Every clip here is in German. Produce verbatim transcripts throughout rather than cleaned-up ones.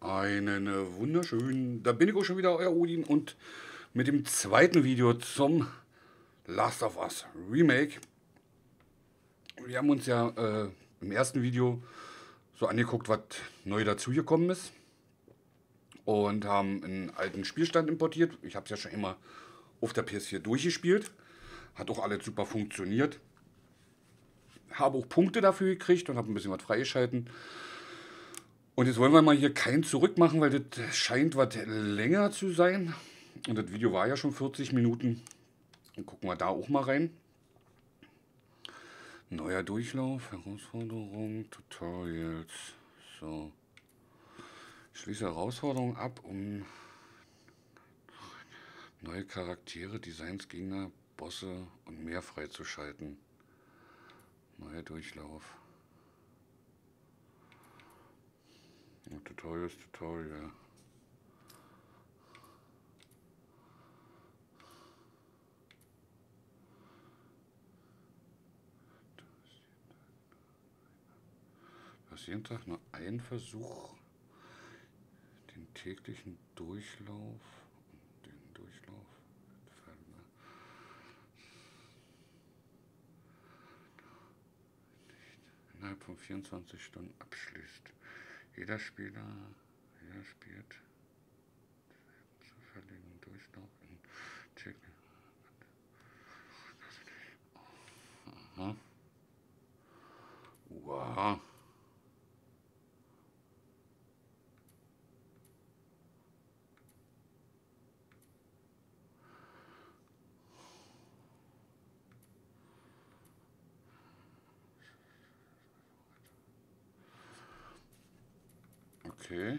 Einen äh, wunderschönen, da bin ich auch schon wieder, euer Odin, und mit dem zweiten Video zum Last of Us Remake. Wir haben uns ja äh, im ersten Video so angeguckt, was neu dazugekommen ist, und haben einen alten Spielstand importiert. Ich habe es ja schon immer auf der P S vier durchgespielt, hat auch alles super funktioniert. Habe auch Punkte dafür gekriegt und habe ein bisschen was freigeschalten. Und jetzt wollen wir mal hier kein Zurück machen, weil das scheint was länger zu sein. Und das Video war ja schon vierzig Minuten. Dann gucken wir da auch mal rein. Neuer Durchlauf, Herausforderung, Tutorials. So. Ich schließe Herausforderung ab, um neue Charaktere, Designs, Gegner, Bosse und mehr freizuschalten. Neuer Durchlauf. Tutorials, Tutorial. Du hast jeden Tag nur einen Versuch, den täglichen Durchlauf und den Durchlauf innerhalb von vierundzwanzig Stunden abschließt. Jeder Spieler, jeder spielt zufälligen Durchlauf in täglichen. Aha. Wow. Okay.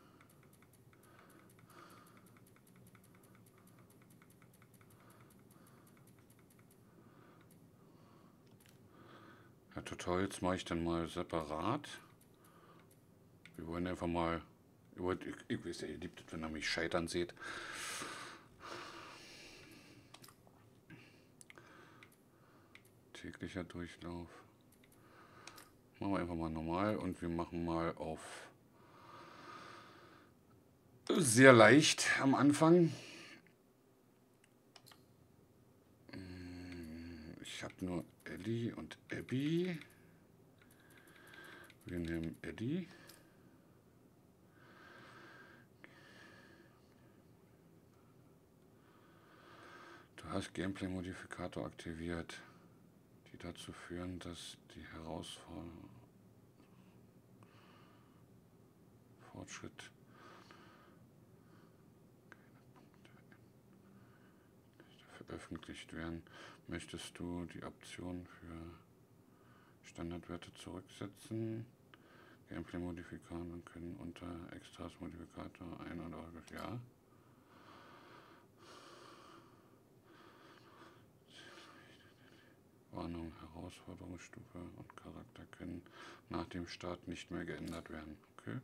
Ja, Tutorials mache ich dann mal separat. Wir wollen einfach mal, ich, ich weiß ja, ihr liebt es, wenn ihr mich scheitern seht. Täglicher Durchlauf. Machen wir einfach mal normal und wir machen mal auf sehr leicht am Anfang. Ich habe nur Ellie und Abby. Wir nehmen Ellie. Du hast Gameplay-Modifikator aktiviert, die dazu führen, dass die Herausforderung Fortschritt veröffentlicht werden. Möchtest du die Option für Standardwerte zurücksetzen? Gameplay-Modifikator können unter Extras Modifikator ein oder ja. Warnung, Herausforderungsstufe und Charakter können nach dem Start nicht mehr geändert werden. Okay.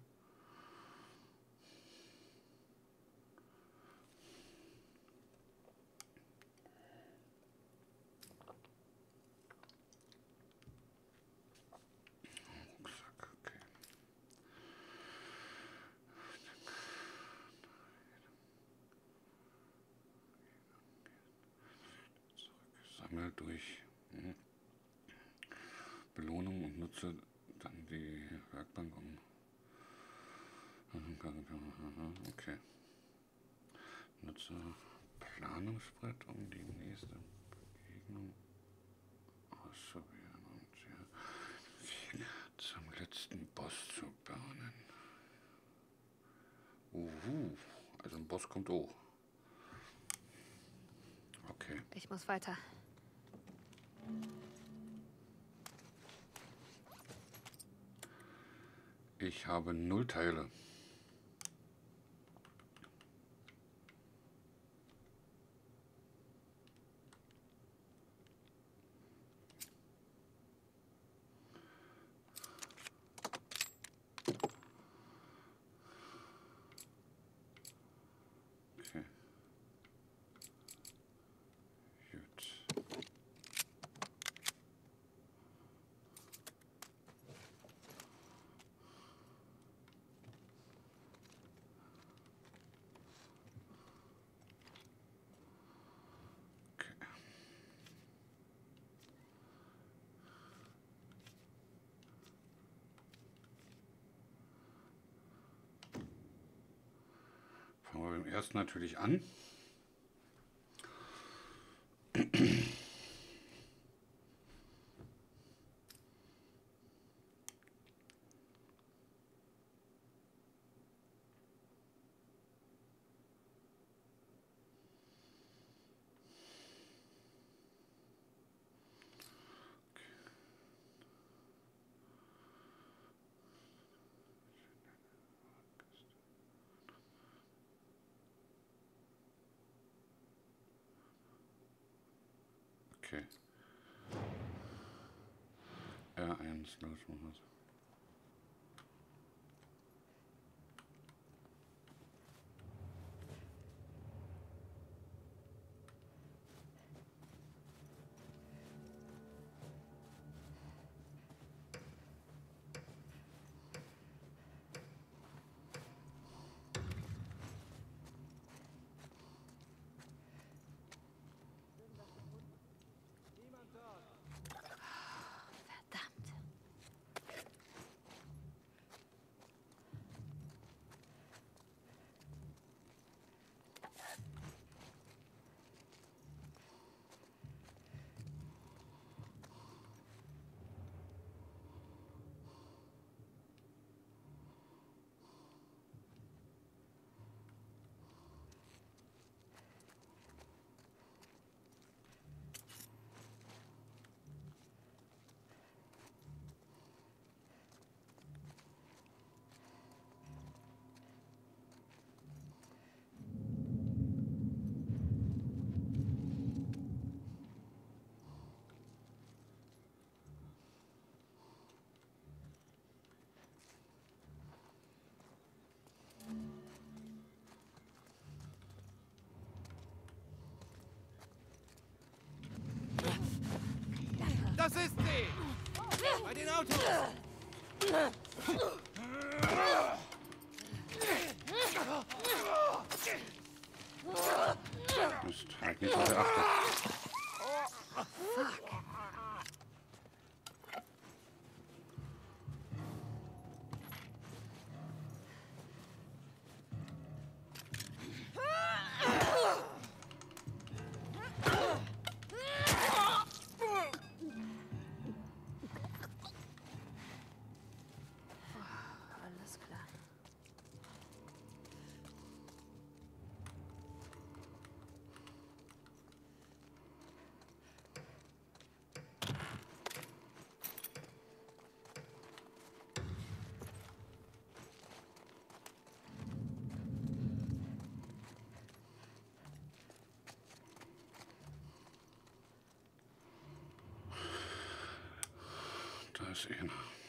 Sammel durch hm. Belohnung und nutze dann die Werkbank um. Okay. Nutze Planungsbrett, um die nächste Begegnung auszuwählen und ja, zum letzten Boss zu bahnen. Uhu, also ein Boss kommt auch. Okay. Ich muss weiter. Ich habe null Teile. Okay. Gut. beim ersten natürlich an. Okay. R eins, los, was. Das ist sie! Bei den Autos! Mist, halt nicht so beachtet. Alles klar. Da ist einer.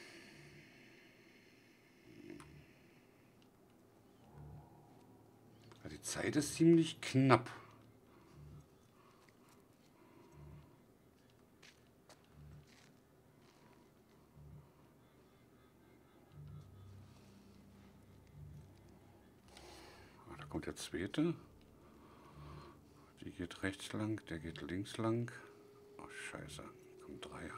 Die Zeit ist ziemlich knapp. Ah, da kommt der zweite. Die geht rechts lang, der geht links lang. Oh Scheiße, kommt Dreier.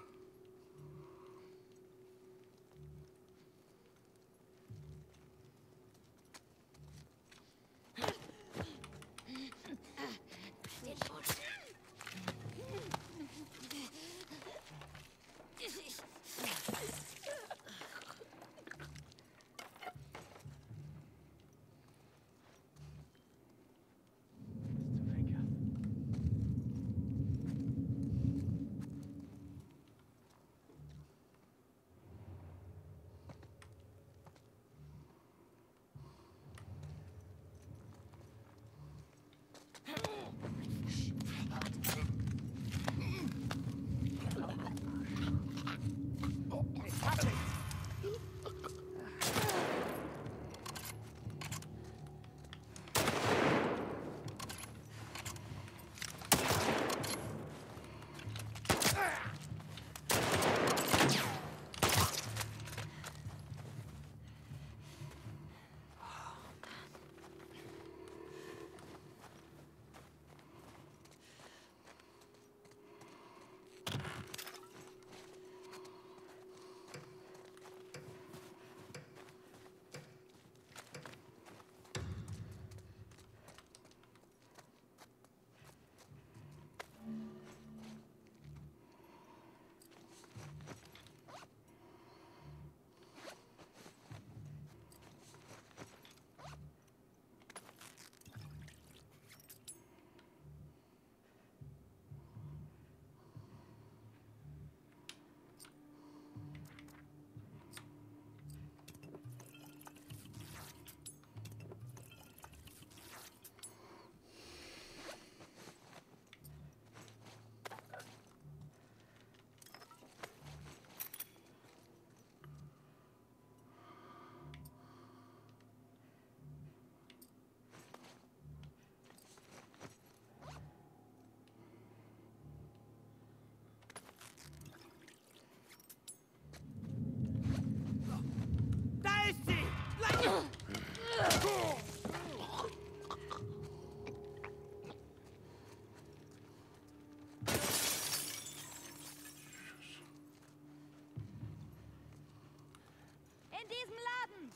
in diesem Laden!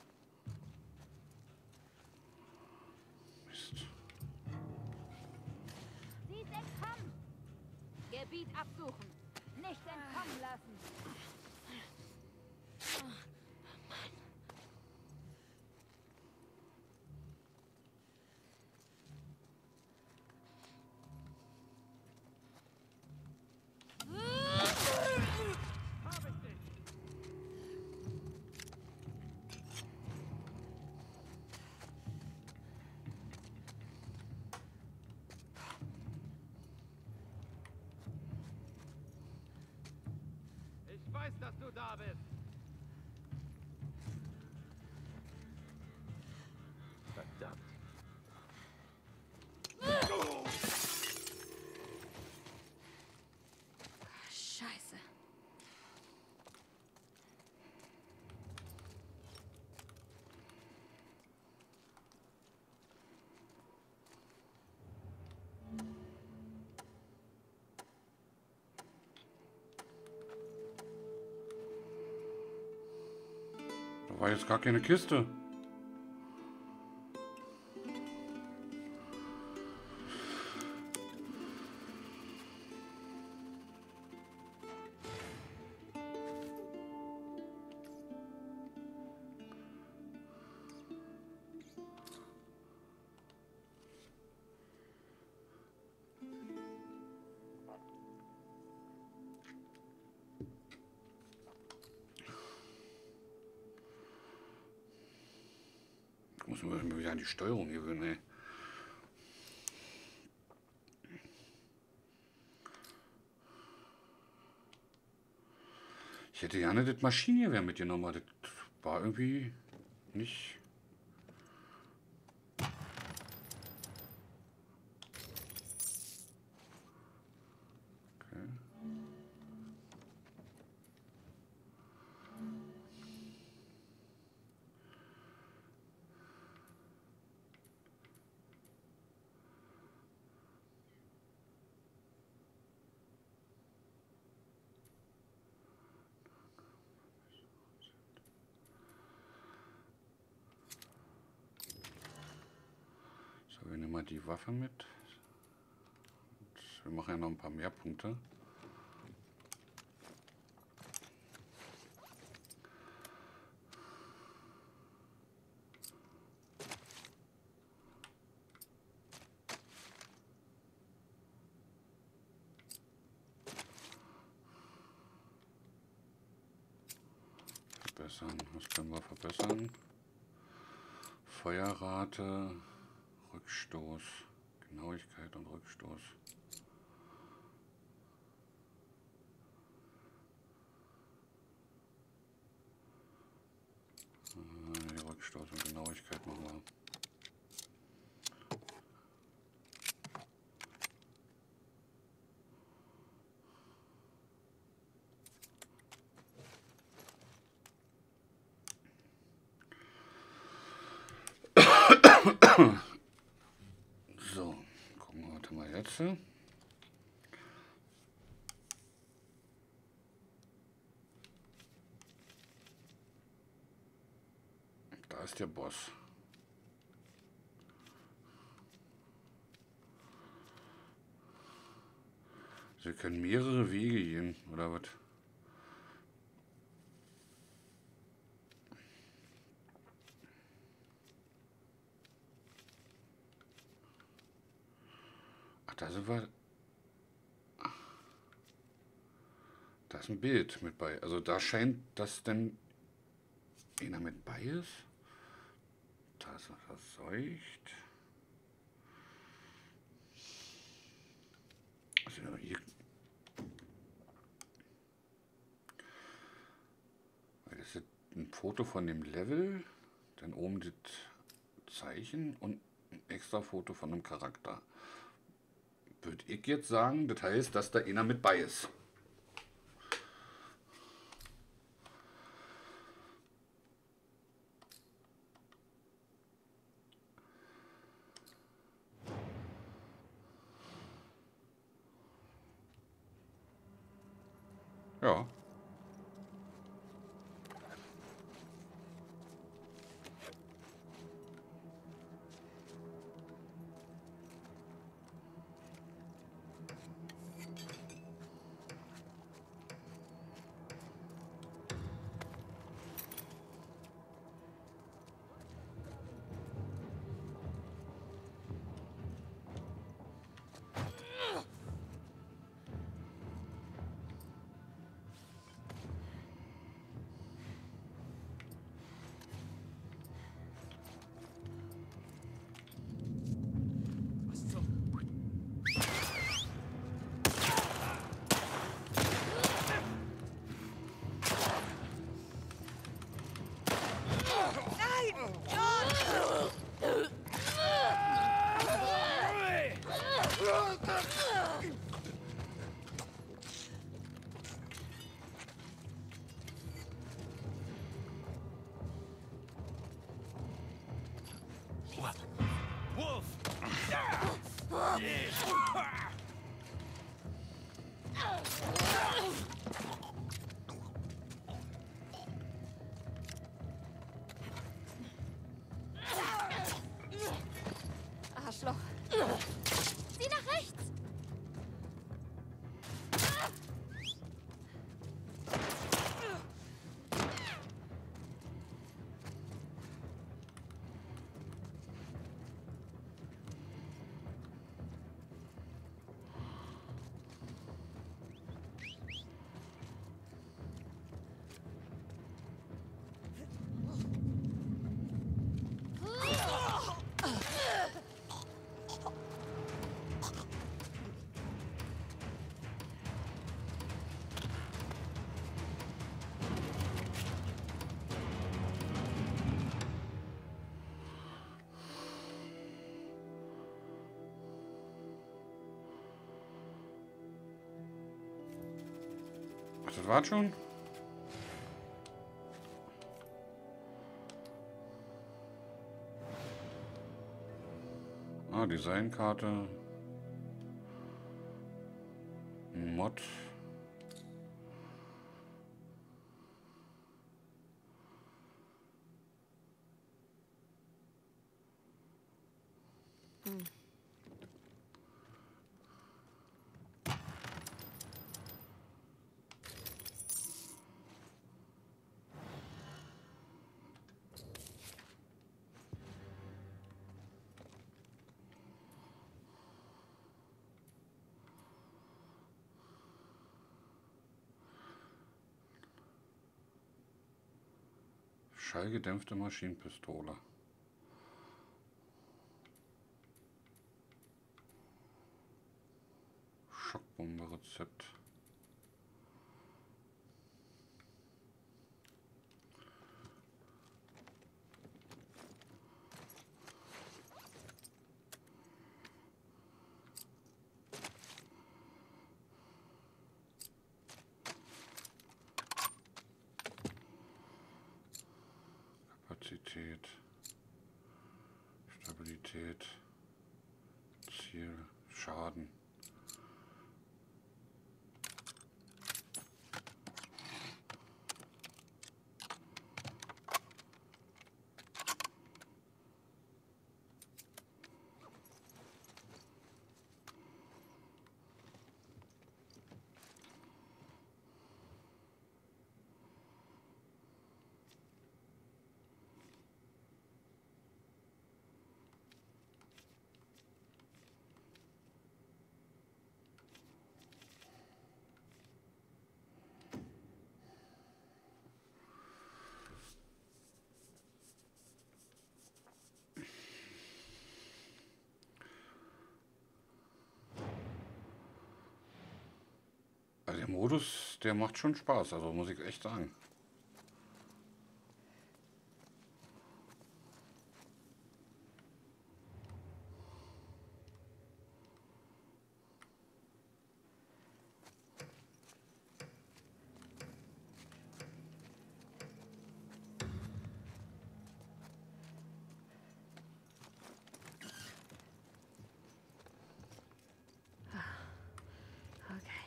Mist. Sie ist entkommen! Gebiet absuchen! Nicht entkommen lassen! Ich weiß, dass du da bist. Verdammt. Scheiße. Da war jetzt gar keine Kiste. Ich muss mir wieder an die Steuerung gewöhnen, ey. Ich hätte gerne das Maschinengewehr mitgenommen, aber das war irgendwie nicht. Okay. So, wir nehmen mal die Waffe mit. Und wir machen ja noch ein paar mehr Punkte. Verbessern. Was können wir verbessern? Feuerrate, Rückstoß, Genauigkeit und Rückstoß. Äh, Die Rückstoß und Genauigkeit machen wir. So, gucken wir warte mal jetzt. Da ist der Boss. Sie können mehrere Wege gehen, oder was? Ach, da sind wir. Da ist ein Bild mit bei. Also da scheint, dass denn einer mit bei ist. Da ist er verseucht. Also hier. Das ist ein Foto von dem Level. Dann oben das Zeichen und ein extra Foto von einem Charakter. Würde ich jetzt sagen, das heißt, dass da einer mit bei ist. Ja. Wolf! Arschloch. Sieh nach rechts! Ach, das war's schon? Ah, Designkarte. Mod. Hm. Schallgedämpfte Maschinenpistole. Schockbombe-Rezept. Kapazität, Stabilität, Ziel, Schaden. Also der Modus, der macht schon Spaß, also muss ich echt sagen. Okay.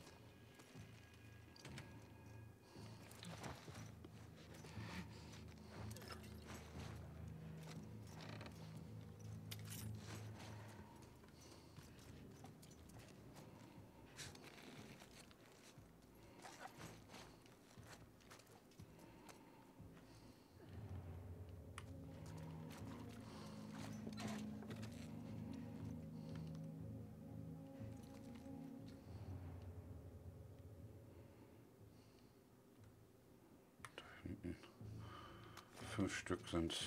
Fünf Stück sind's.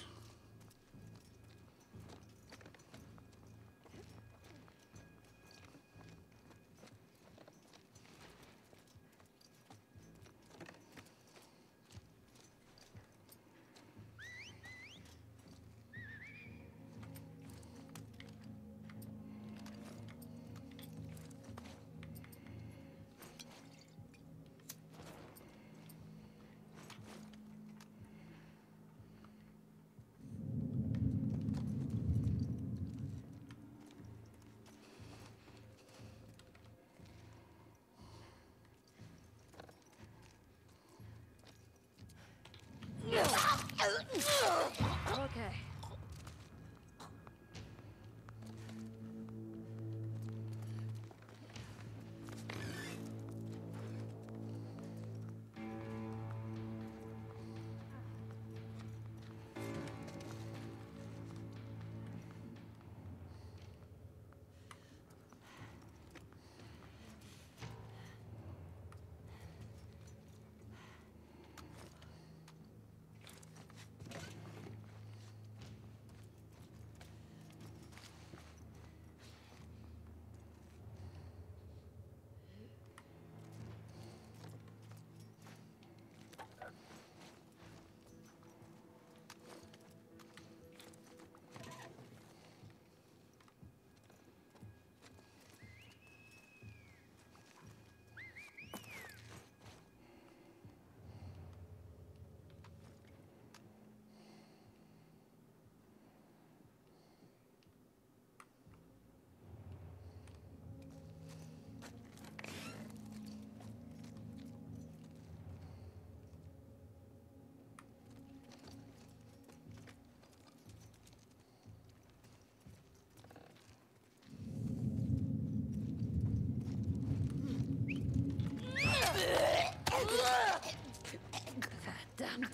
Okay. Verdammt.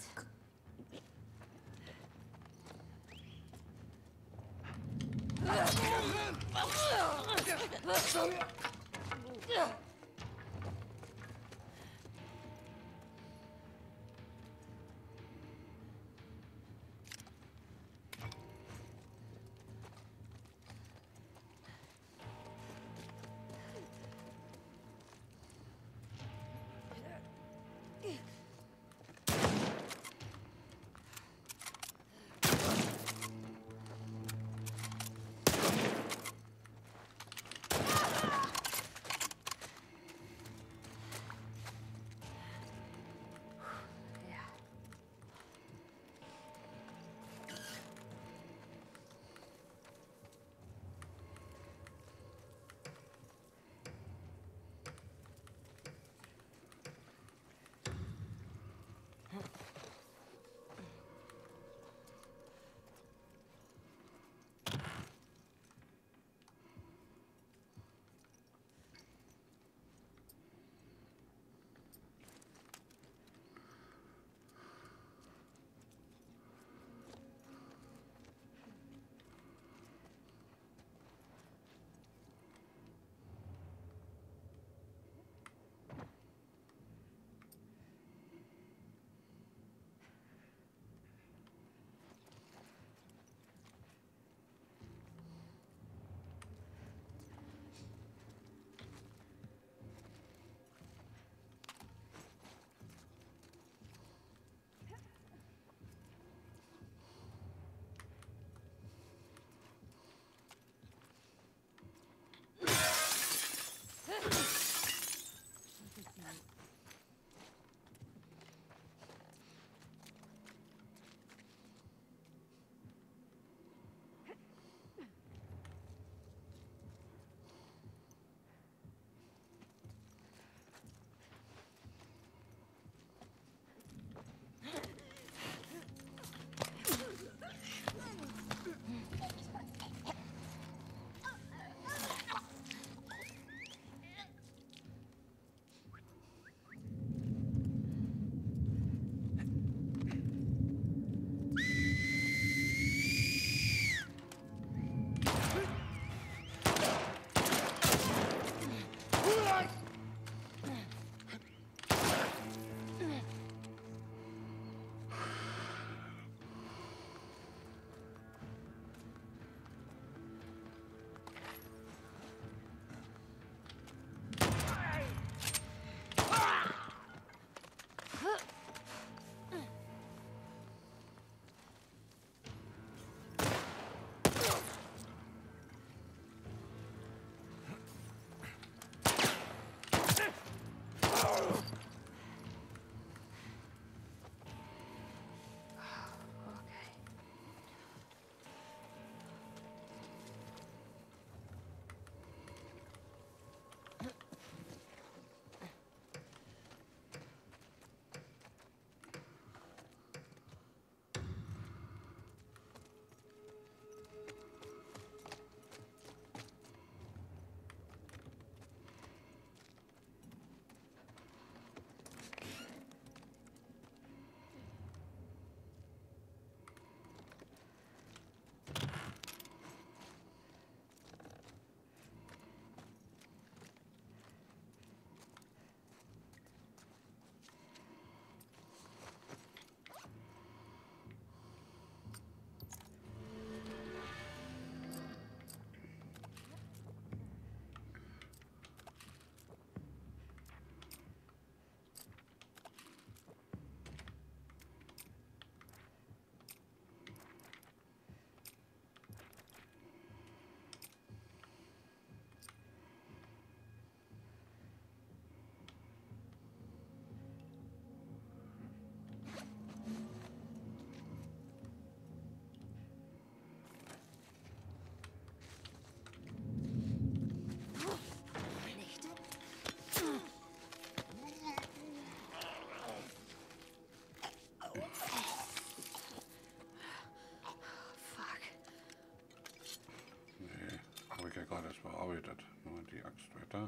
ja gerade erst bearbeitet. Nur die Axt weiter.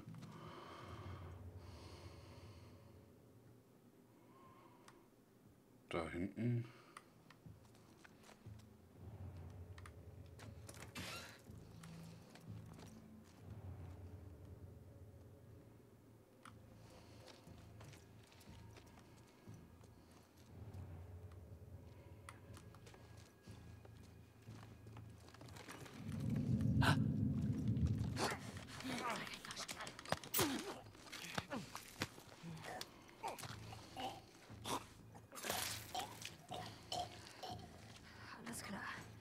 Da hinten. Alles klar.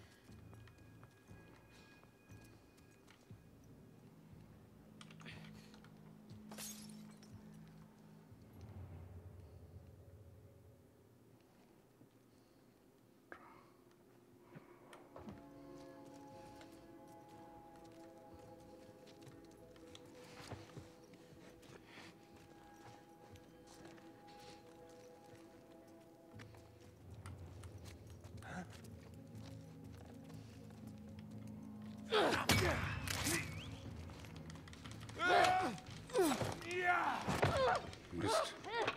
Mist.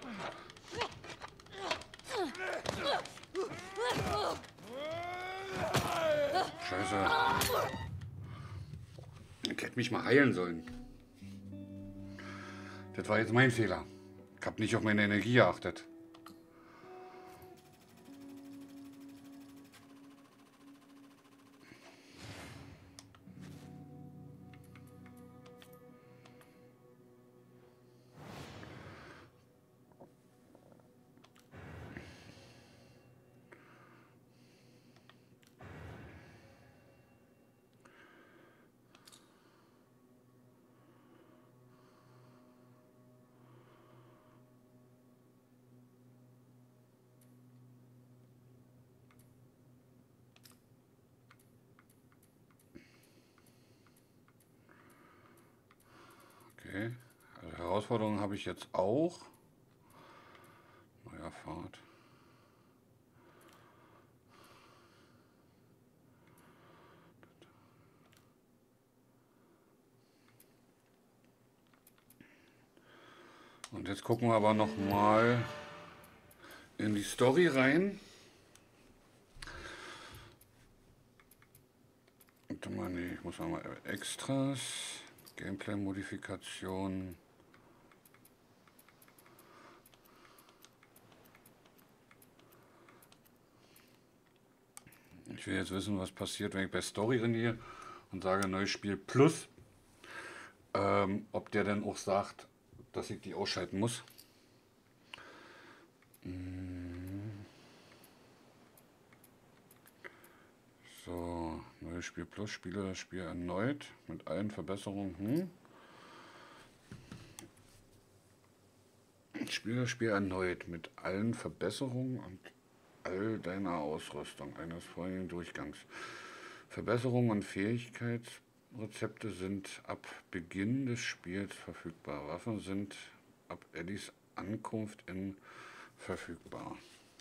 Scheiße. Ich hätte mich mal heilen sollen. Das war jetzt mein Fehler. Ich habe nicht auf meine Energie geachtet. Okay, also Herausforderungen habe ich jetzt auch. Neuer Pfad. Und jetzt gucken wir aber noch mal in die Story rein. Warte mal, nee, ich muss mal Extras. Gameplay-Modifikation. Ich will jetzt wissen, was passiert, wenn ich bei Story reingehe und sage neues Spiel plus. Ähm, ob der dann auch sagt, dass ich die ausschalten muss. So, neues Spiel plus, spiele das Spiel erneut mit allen Verbesserungen. Hm. Spiele das Spiel erneut mit allen Verbesserungen und all deiner Ausrüstung eines vorigen Durchgangs. Verbesserungen und Fähigkeitsrezepte sind ab Beginn des Spiels verfügbar. Waffen sind ab Ellies Ankunft in verfügbar.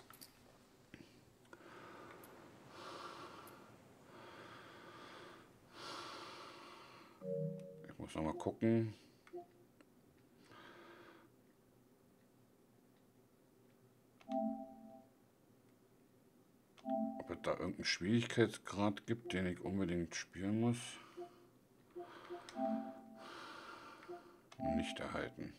Ich muss noch mal gucken. Ob es da irgendeinen Schwierigkeitsgrad gibt, den ich unbedingt spielen muss. Nicht erhalten.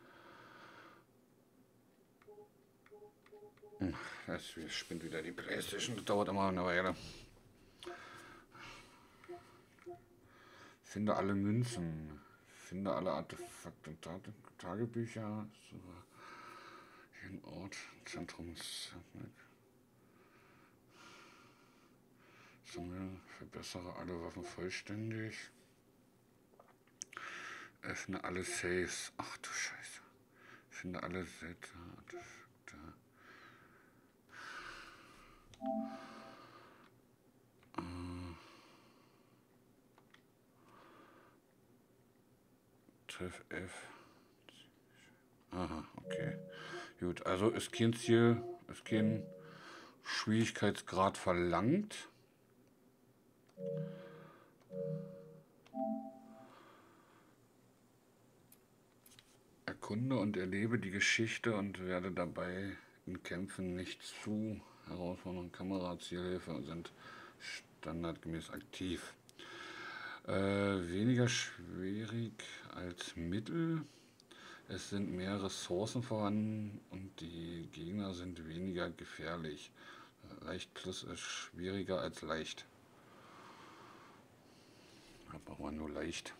Das spinnt wieder die PlayStation. Das dauert immer eine Weile. Finde alle Münzen. Finde alle Artefakte und Tagebücher. So. Jeden Ort. Zentrum. Sammle. Verbessere alle Waffen vollständig. Öffne alle Saves. Ach du Scheiße. Finde alle Sätze. Artefakte. Treff F. Aha, okay. Gut, also ist kein Ziel, ist kein Schwierigkeitsgrad verlangt. Erkunde und erlebe die Geschichte und werde dabei in Kämpfen nicht zu herausfordernd. Kamera, Zielhilfe sind standardgemäß aktiv. Äh, weniger schwierig als Mittel. Es sind mehr Ressourcen vorhanden und die Gegner sind weniger gefährlich. Leicht plus ist schwieriger als leicht. Da brauchen wir nur leicht.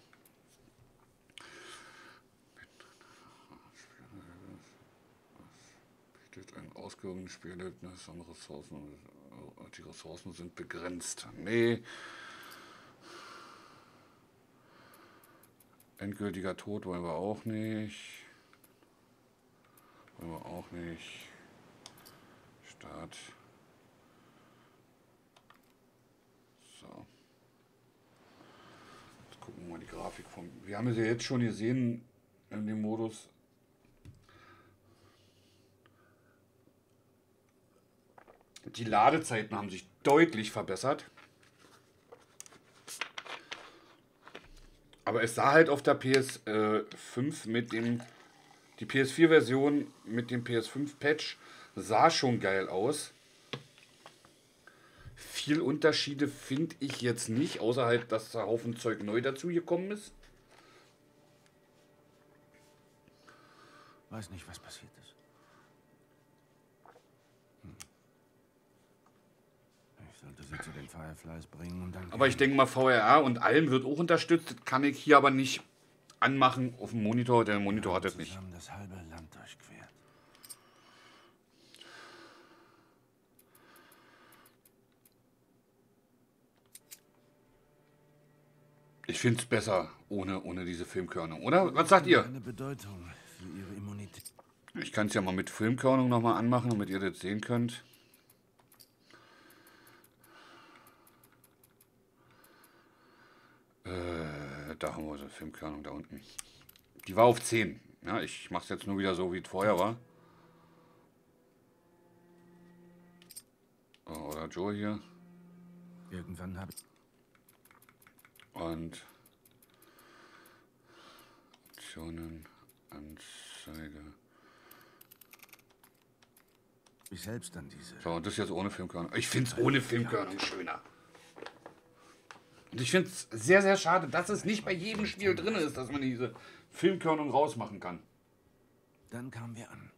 Ein ausgewogenes Spielerlebnis an Ressourcen. Die Ressourcen sind begrenzt. Nee. Endgültiger Tod wollen wir auch nicht. Wollen wir auch nicht. Start. So. Jetzt gucken wir mal die Grafik vom. Wir haben es ja jetzt schon gesehen in dem Modus. Die Ladezeiten haben sich deutlich verbessert. Aber es sah halt auf der P S fünf mit dem, die P S vier Version mit dem P S fünf Patch sah schon geil aus. Viel Unterschiede finde ich jetzt nicht, außer halt, dass da Haufen Zeug neu dazu gekommen ist. Weiß nicht, was passiert ist. Sollte sie zu den Fireflies bringen und dann. Aber ich denke mal, V R A und allem wird auch unterstützt. Das kann ich hier aber nicht anmachen auf dem Monitor. Der Monitor hat das nicht. Das halbe Land durchquert. Ich finde es besser ohne, ohne diese Filmkörnung, oder? Was sagt ihr? Eine Bedeutung für ihre Immunität. Ich kann es ja mal mit Filmkörnung nochmal anmachen, damit ihr das sehen könnt. Äh, da haben wir so eine Filmkörnung da unten. Die war auf zehn. Ja, ich mache es jetzt nur wieder so, wie es vorher war. Oh, oder Joe hier. Irgendwann habe ich. Und Optionen, Anzeige. Ich selbst dann diese. So, und das jetzt ohne Filmkörnung. Ich finde es ohne Filmkörnung schöner. Und ich finde es sehr, sehr schade, dass es nicht bei jedem Spiel drin ist, dass man diese Filmkörnung rausmachen kann. Dann kamen wir an.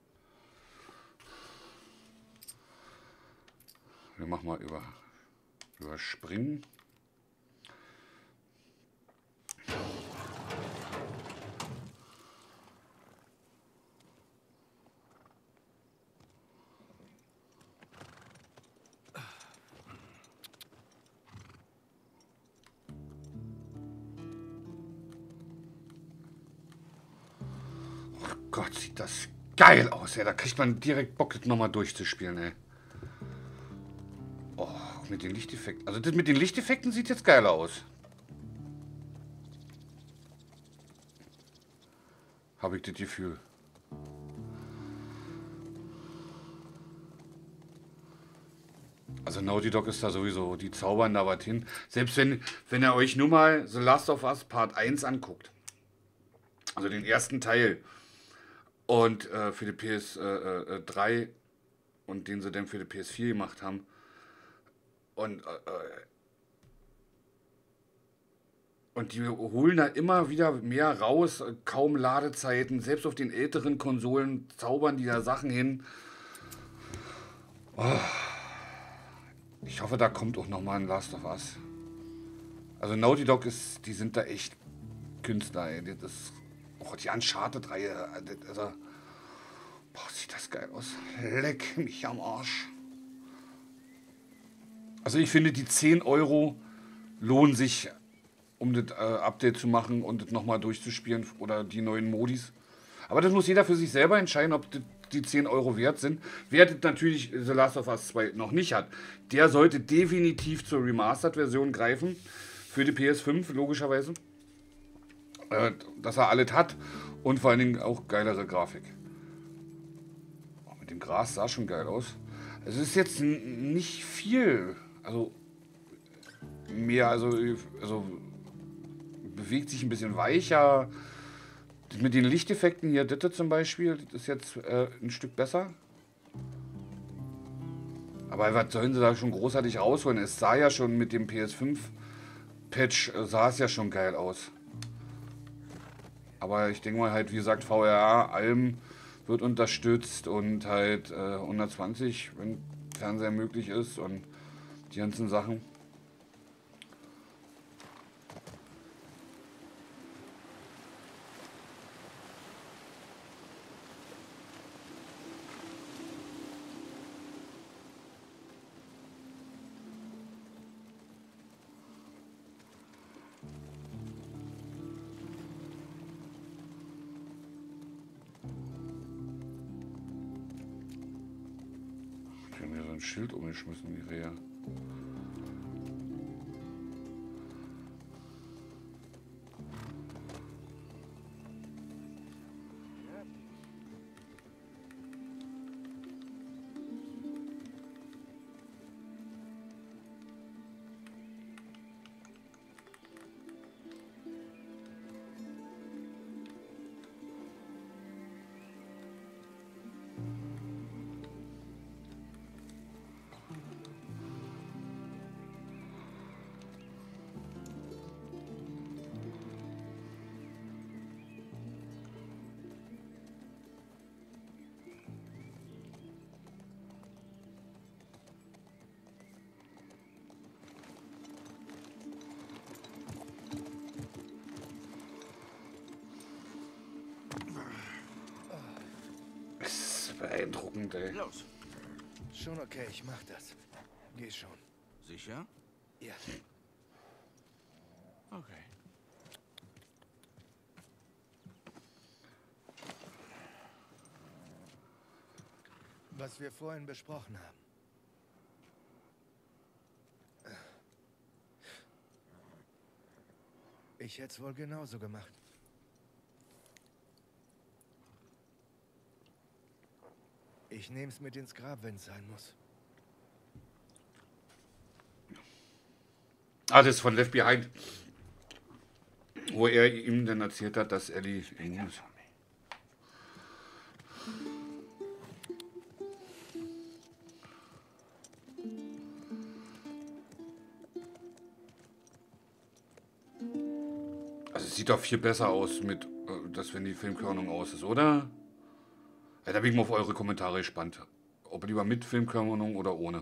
Wir machen mal über überspringen. Gott, sieht das geil aus, ey. Da kriegt man direkt Bock, das nochmal durchzuspielen, ey. Oh, mit den Lichteffekten. Also das mit den Lichteffekten sieht jetzt geiler aus. Habe ich das Gefühl. Also Naughty Dog ist da sowieso, die zaubern da was hin. Selbst wenn, wenn ihr euch nur mal The Last of Us Part eins anguckt. Also den ersten Teil. Und äh, für die P S drei und den sie dann für die P S vier gemacht haben. Und, äh, und die holen da immer wieder mehr raus, kaum Ladezeiten. Selbst auf den älteren Konsolen zaubern die da Sachen hin. Oh. Ich hoffe, da kommt auch nochmal ein Last of Us. Also Naughty Dog ist, die sind da echt Künstler, ey. Das ist, oh, die Uncharted-Reihe, also, boah, sieht das geil aus. Leck mich am Arsch. Also ich finde, die zehn Euro lohnen sich, um das äh, Update zu machen und das nochmal durchzuspielen oder die neuen Modis. Aber das muss jeder für sich selber entscheiden, ob das die zehn Euro wert sind. Wer das natürlich The Last of Us zwei noch nicht hat, der sollte definitiv zur Remastered-Version greifen. Für die P S fünf, logischerweise. Äh, dass er alles hat. Und vor allen Dingen auch geilere Grafik. Oh, mit dem Gras sah schon geil aus. Es ist jetzt nicht viel. Also mehr, also, also bewegt sich ein bisschen weicher. Mit den Lichteffekten hier, das zum Beispiel, das ist jetzt äh, ein Stück besser. Aber was sollen sie da schon großartig rausholen? Es sah ja schon mit dem P S fünf Patch, äh, sah es ja schon geil aus. Aber ich denke mal halt, wie gesagt, V R A, Alm wird unterstützt und halt äh, hundertzwanzig, wenn Fernseher möglich ist und die ganzen Sachen. Ich habe mir so ein Schild umgeschmissen, die Rehe. Beeindruckend, ey. Los. Schon okay, ich mach das. Geh schon. Sicher? Ja. Okay. Was wir vorhin besprochen haben. Ich hätte es wohl genauso gemacht. Ich nehm's mit ins Grab, wenn es sein muss. Ah, das ist von Left Behind. Wo er ihm dann erzählt hat, dass Ellie immun ist. Also es sieht doch viel besser aus, mit, äh, dass wenn die Filmkörnung aus ist, oder? Ja, da bin ich mal auf eure Kommentare gespannt. Ob lieber mit Filmkörnung oder ohne.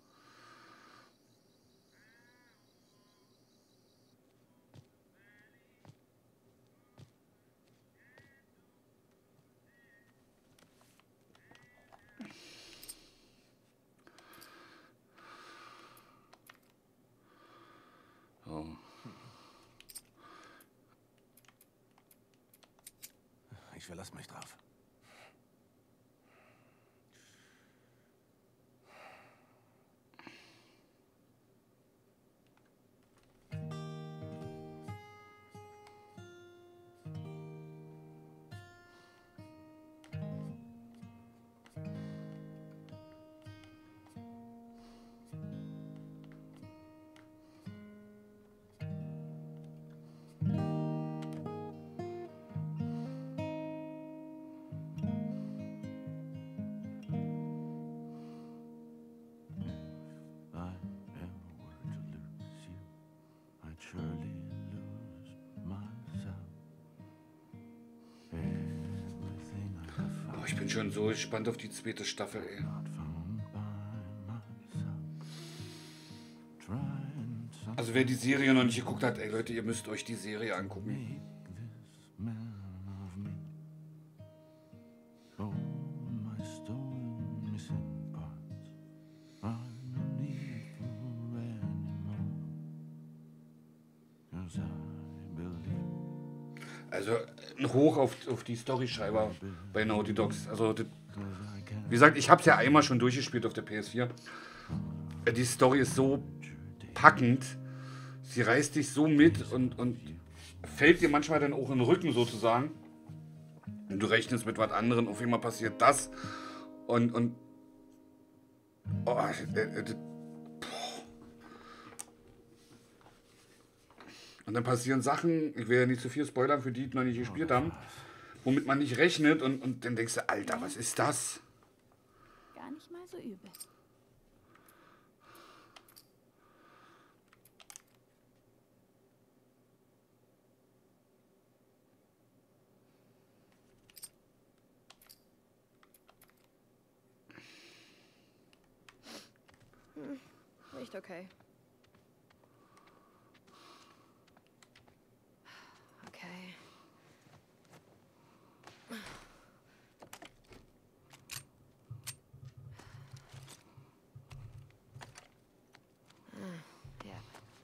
So. Ich verlasse mich drauf. Oh, ich bin schon so gespannt auf die zweite Staffel, ey. Also wer die Serie noch nicht geguckt hat, ey Leute, ihr müsst euch die Serie angucken. Also ein Hoch auf, auf die Storyschreiber bei Naughty Dogs. Also das, wie gesagt, ich habe es ja einmal schon durchgespielt auf der P S vier. Die Story ist so packend, sie reißt dich so mit und, und fällt dir manchmal dann auch in den Rücken sozusagen. Und du rechnest mit was anderem, auf einmal passiert das. Und, und oh, äh, äh, und dann passieren Sachen, ich will ja nicht zu viel spoilern für die, die noch nicht gespielt haben, womit man nicht rechnet. Und, und dann denkst du, Alter, was ist das? Gar nicht mal so übel. Hm, nicht okay. Okay. Ah, ja.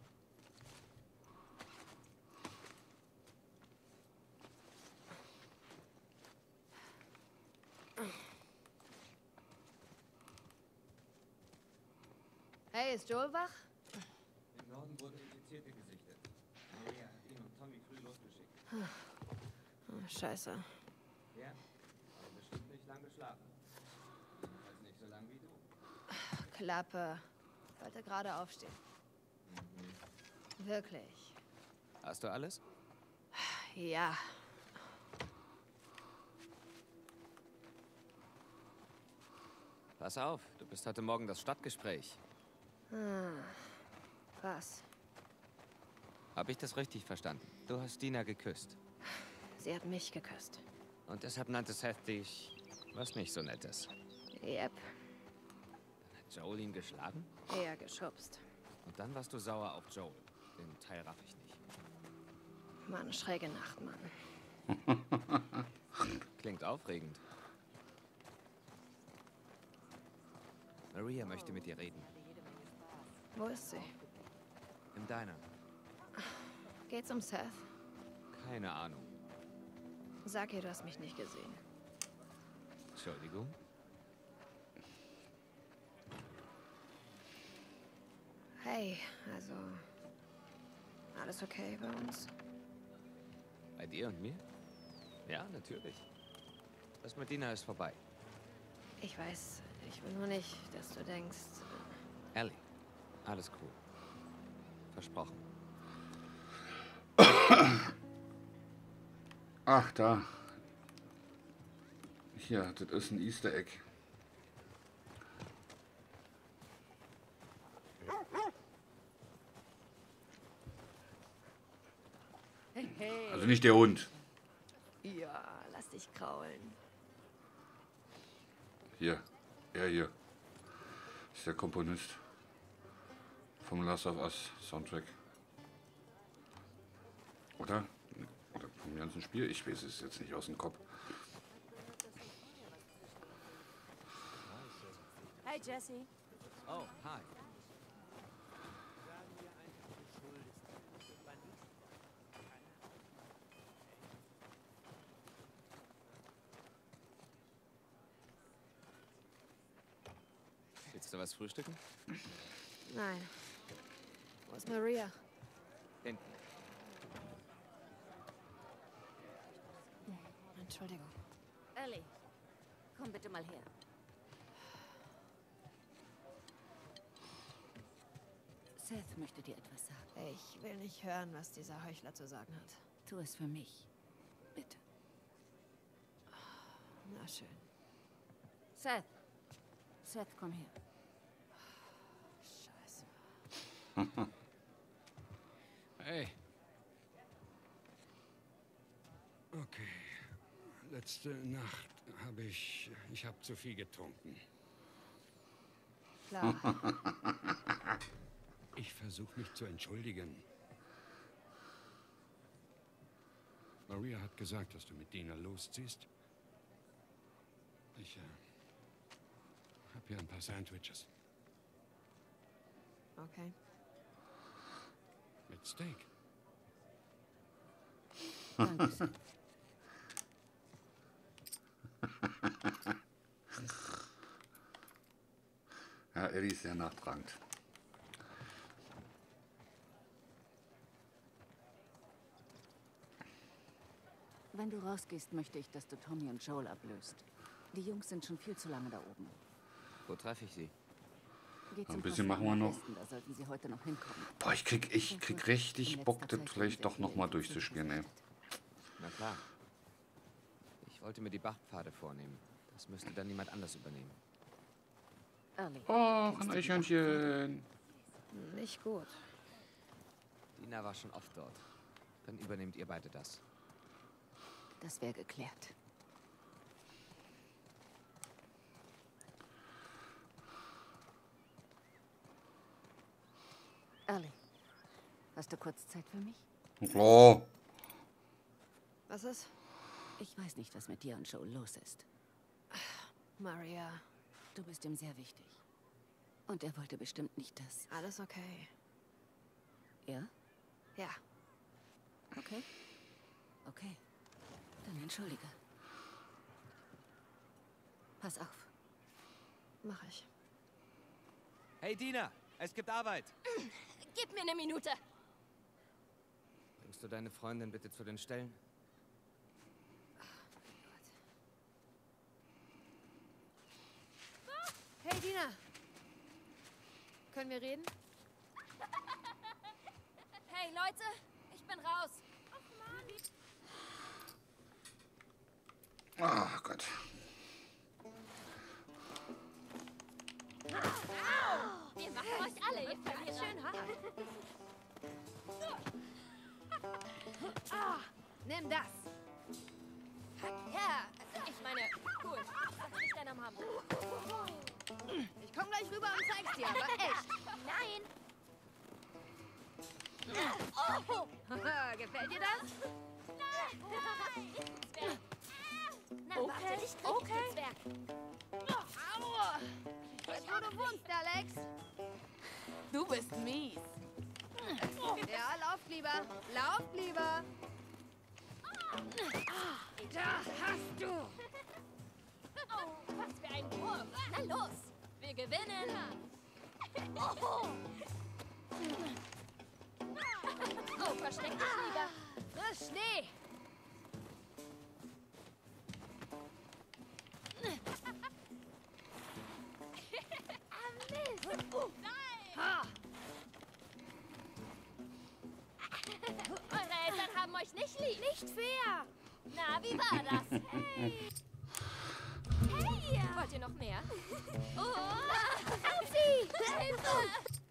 Hey, ist Joel wach? Im Norden wurden Infizierte gesichtet. Maria hat ihn und Tommy früh losgeschickt. Oh, scheiße. Ja, aber bestimmt nicht lang geschlafen. Jedenfalls nicht so lang wie du. Klappe. Wollte gerade aufstehen. Mhm. Wirklich. Hast du alles? Ja. Pass auf, du bist heute Morgen das Stadtgespräch. Hm. Was? Hab ich das richtig verstanden? Du hast Dina geküsst. Sie hat mich geküsst. Und deshalb nannte Seth dich was nicht so Nettes. Yep. Dann hat Joel ihn geschlagen? Eher geschubst. Und dann warst du sauer auf Joel. Den Teil raff ich nicht. Mann, schräge Nacht, Mann. Klingt aufregend. Maria möchte mit dir reden. Wo ist sie? Im Diner. Geht's um Seth? Keine Ahnung. Sag ihr, du hast mich nicht gesehen. Entschuldigung? Hey, also... Alles okay bei uns? Bei dir und mir? Ja, natürlich. Das mit Dina ist vorbei. Ich weiß, ich will nur nicht, dass du denkst... Ellie, alles cool. Versprochen. Ach, da. Hier, das ist ein Easter Egg. Also nicht der Hund. Ja, lass dich kraulen. Hier, er hier. Ist der Komponist vom Last of Us Soundtrack. Oder? Oder vom ganzen Spiel? Ich weiß es jetzt nicht aus dem Kopf. Hey, Jesse. Oh, hi. Willst du was frühstücken? Nein. Wo ist Maria? Hinten. Entschuldigung. Ellie, komm bitte mal her. Seth möchte dir etwas sagen. Ich will nicht hören, was dieser Heuchler zu sagen hat. Tu es für mich. Bitte. Na schön. Seth. Seth, komm her. Scheiße. Hey. Okay. Letzte Nacht habe ich... Ich habe zu viel getrunken. Klar. Ich versuche mich zu entschuldigen. Maria hat gesagt, dass du mit Dina losziehst. Ich äh, habe hier ein paar Sandwiches. Okay. Mit Steak. Danke, Seth. Ja, Ellie ist sehr nachtragend. Wenn du rausgehst, möchte ich, dass du Tommy und Joel ablöst. Die Jungs sind schon viel zu lange da oben. Wo treffe ich sie? Geht Ein zum bisschen Postamt machen wir nach noch. Westen, da sollten sie heute noch hinkommen. Boah, ich krieg, ich krieg richtig Bock, das vielleicht doch noch mal durchzuspielen, ey. Na klar. wollte mir die Bachpfade vornehmen. Das müsste dann jemand anders übernehmen. Early. Oh, ein Eichhörnchen. Nicht gut. Dina war schon oft dort. Dann übernehmt ihr beide das. Das wäre geklärt. Early, hast du kurz Zeit für mich? Oh. Was ist? Ich weiß nicht, was mit dir und Joel los ist. Maria, Du bist ihm sehr wichtig. Und er wollte bestimmt nicht, dass... alles okay. Ja? Ja. Okay. Okay. Dann entschuldige. Pass auf. Mach ich. Hey Dina, es gibt Arbeit. Gib mir eine Minute. Bringst du deine Freundin bitte zu den Stellen? Hey Dina. Können wir reden? Hey Leute, ich bin raus. Ach Gott. Wir machen euch alle, ihr Verlierer. Schön hart. Ah, nimm das. Ja, ich meine, cool. Lass mich deinen Arm haben. Ich komm gleich rüber und zeig's dir, aber echt. Nein. Haha, gefällt dir das? Zwerg. Na, warte, ich krieg okay. den Zwerg. Aua! Weißt du, wo du wohnst, Alex? Du bist mies. Ja, lauf lieber. Lauf lieber. Da hast du. Oh, was für ein Wurf. Na los, wir gewinnen. Oh, oh versteck dich lieber. Frisch Schnee. Ha. Eure Eltern haben euch nicht lieb. Nicht fair. Na, wie war das? Hey! Hey! Wollt ihr noch mehr? Oh! Elsie! Hilfe!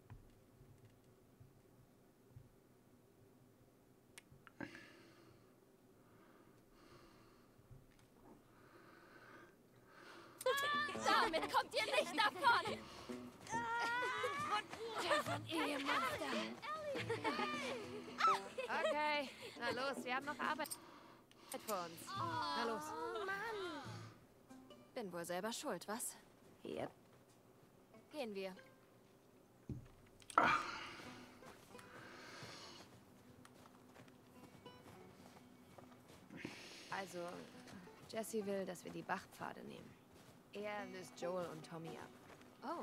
Damit kommt ihr nicht davon! Von Ehemonster. Okay, na los, wir haben noch Arbeit für uns. Na los. Oh Mann! Bin wohl selber schuld, was? Yep. Gehen wir. Also, Jesse will, dass wir die Bachpfade nehmen. Er löst Joel und Tommy ab. Oh.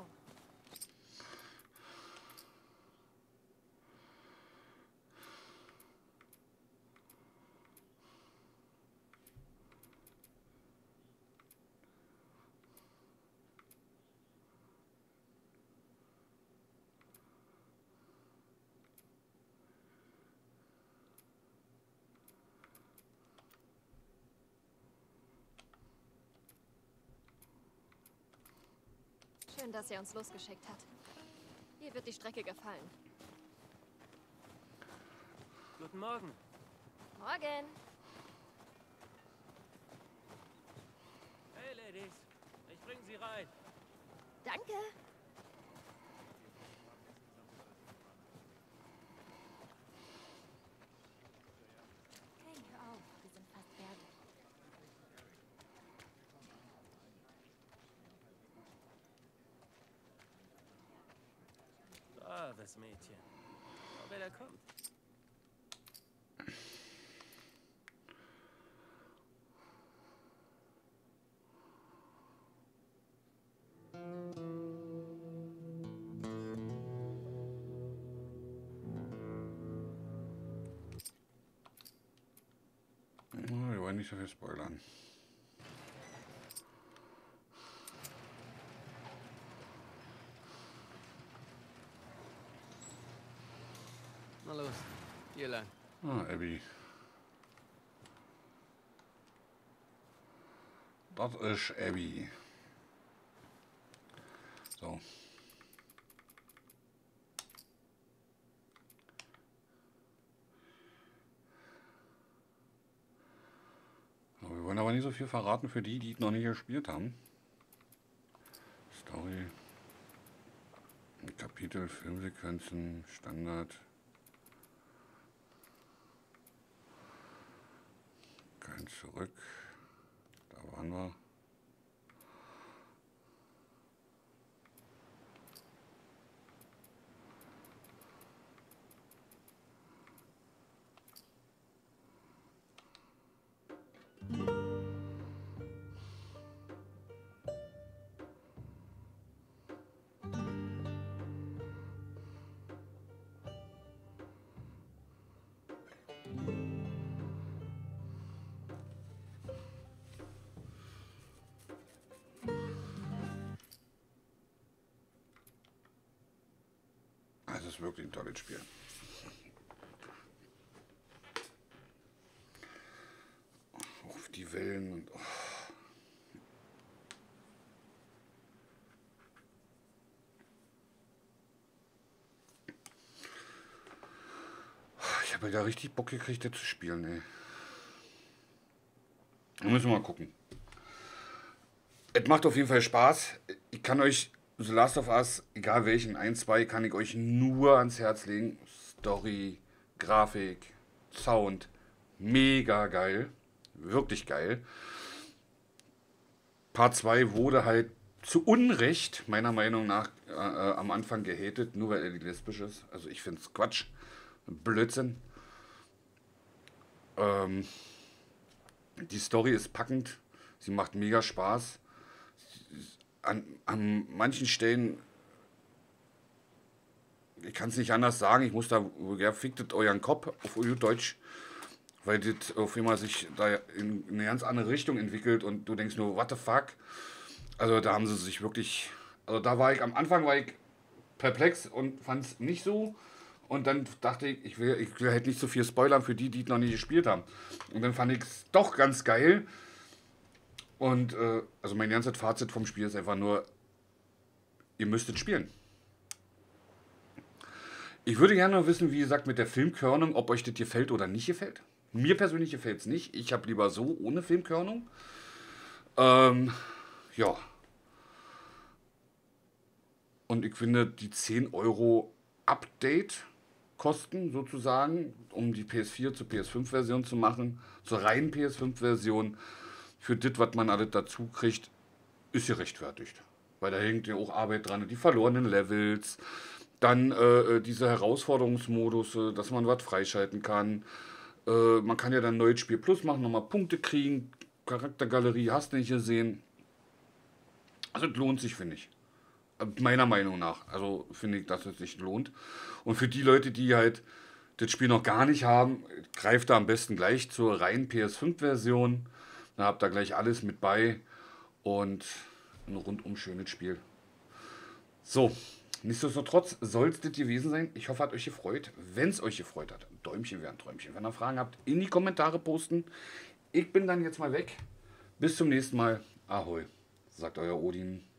Schön, dass er uns losgeschickt hat. Hier wird die Strecke gefallen. Guten Morgen. Morgen. Hey, Ladies. Ich bringe Sie rein. Danke. Hey, hör auf. Wir sind fast fertig. Braves Mädchen. Schau, wer da kommt. Wir wollen nicht so viel spoilern. Na los, hier lang. Ah, Abby. Das ist Abby. So. Wir wollen aber nicht so viel verraten für die, die es noch nicht gespielt haben. Story. Kapitel, Filmsequenzen, Standard. Kein Zurück. Da waren wir. Es ist wirklich ein tolles Spiel. Auf die Wellen und oh. Ich habe da richtig Bock gekriegt, das zu spielen, ey. Da müssen wir mal gucken. Es macht auf jeden Fall Spaß. Ich kann euch The Last of Us, egal welchen, ein, zwei, kann ich euch nur ans Herz legen. Story, Grafik, Sound, mega geil. Wirklich geil. Part zwei wurde halt zu Unrecht, meiner Meinung nach, äh, äh, am Anfang gehatet, nur weil er lesbisch ist. Also ich finde es Quatsch. Blödsinn. Ähm, die Story ist packend. Sie macht mega Spaß. An, an manchen Stellen, ich kann es nicht anders sagen, ich muss da, ja, ficktet euren Kopf auf Deutsch, weil das auf einmal sich da in eine ganz andere Richtung entwickelt und du denkst nur, what the fuck? Also da haben sie sich wirklich, also da war ich, am Anfang war ich perplex und fand es nicht so und dann dachte ich, ich will, ich will halt nicht so viel spoilern für die, die es noch nie gespielt haben. Und dann fand ich es doch ganz geil. Und äh, also mein ganzes Fazit vom Spiel ist einfach nur, ihr müsstet spielen. Ich würde gerne noch wissen, wie gesagt, mit der Filmkörnung, ob euch das gefällt oder nicht gefällt. Mir persönlich gefällt es nicht. Ich habe lieber so, ohne Filmkörnung. Ähm, ja. Und ich finde, die zehn Euro Update-Kosten sozusagen, um die P S vier zur P S fünf Version zu machen, zur reinen P S fünf Version, für das, was man alles dazu kriegt, ist gerechtfertigt. Weil da hängt ja auch Arbeit dran, die verlorenen Levels, dann äh, diese Herausforderungsmodus, äh, dass man was freischalten kann. Äh, man kann ja dann neues Spiel Plus machen, nochmal Punkte kriegen, Charaktergalerie, hast du nicht gesehen. Also es lohnt sich, finde ich. Meiner Meinung nach. Also finde ich, dass es sich lohnt. Und für die Leute, die halt das Spiel noch gar nicht haben, greift da am besten gleich zur reinen P S fünf Version. Dann habt ihr gleich alles mit bei und ein rundum schönes Spiel. So, nichtsdestotrotz soll es das gewesen sein. Ich hoffe, hat euch gefreut. Wenn es euch gefreut hat, ein Däumchen wäre ein Träumchen. Wenn ihr Fragen habt, in die Kommentare posten. Ich bin dann jetzt mal weg. Bis zum nächsten Mal. Ahoi, sagt euer Odin.